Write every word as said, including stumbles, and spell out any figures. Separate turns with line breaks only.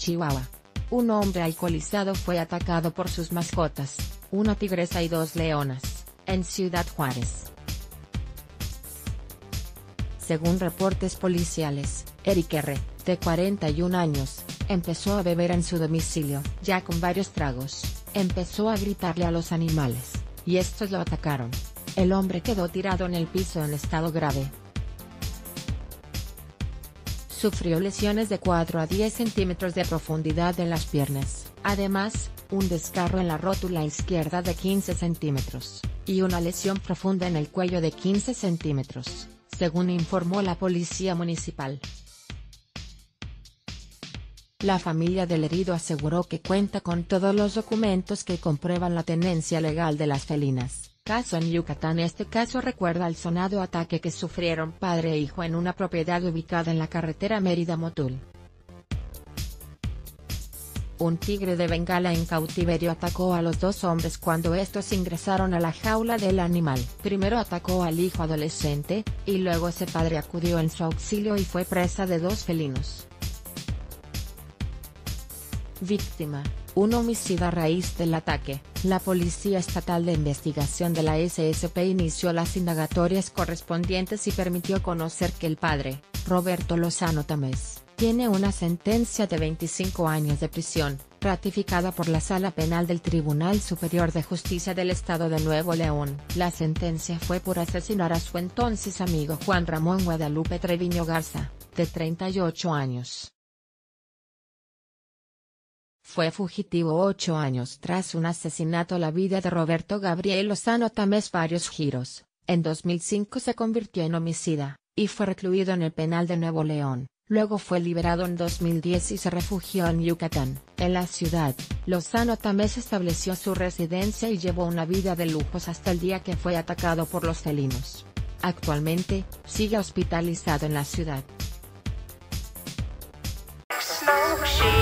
Chihuahua. Un hombre alcoholizado fue atacado por sus mascotas, una tigresa y dos leonas, en Ciudad Juárez. Según reportes policiales, Eric R., de cuarenta y un años, empezó a beber en su domicilio. Ya con varios tragos, empezó a gritarle a los animales, y estos lo atacaron. El hombre quedó tirado en el piso en estado grave. Sufrió lesiones de cuatro a diez centímetros de profundidad en las piernas, además, un desgarro en la rótula izquierda de quince centímetros, y una lesión profunda en el cuello de quince centímetros, según informó la policía municipal. La familia del herido aseguró que cuenta con todos los documentos que comprueban la tenencia legal de las felinas. Caso en Yucatán. Este caso recuerda al sonado ataque que sufrieron padre e hijo en una propiedad ubicada en la carretera Mérida-Motul. Un tigre de Bengala en cautiverio atacó a los dos hombres cuando estos ingresaron a la jaula del animal. Primero atacó al hijo adolescente, y luego ese padre acudió en su auxilio y fue presa de dos felinos. Víctima: un homicida a raíz del ataque. La Policía Estatal de Investigación de la S S P inició las indagatorias correspondientes y permitió conocer que el padre, Roberto Lozano Tamés, tiene una sentencia de veinticinco años de prisión, ratificada por la Sala Penal del Tribunal Superior de Justicia del Estado de Nuevo León. La sentencia fue por asesinar a su entonces amigo Juan Ramón Guadalupe Treviño Garza, de treinta y ocho años. Fue fugitivo ocho años tras un asesinato. La vida de Roberto Gabriel Lozano Tamés varios giros. En dos mil cinco se convirtió en homicida, y fue recluido en el penal de Nuevo León. Luego fue liberado en dos mil diez y se refugió en Yucatán. En la ciudad, Lozano Tamés estableció su residencia y llevó una vida de lujos hasta el día que fue atacado por los felinos. Actualmente, sigue hospitalizado en la ciudad.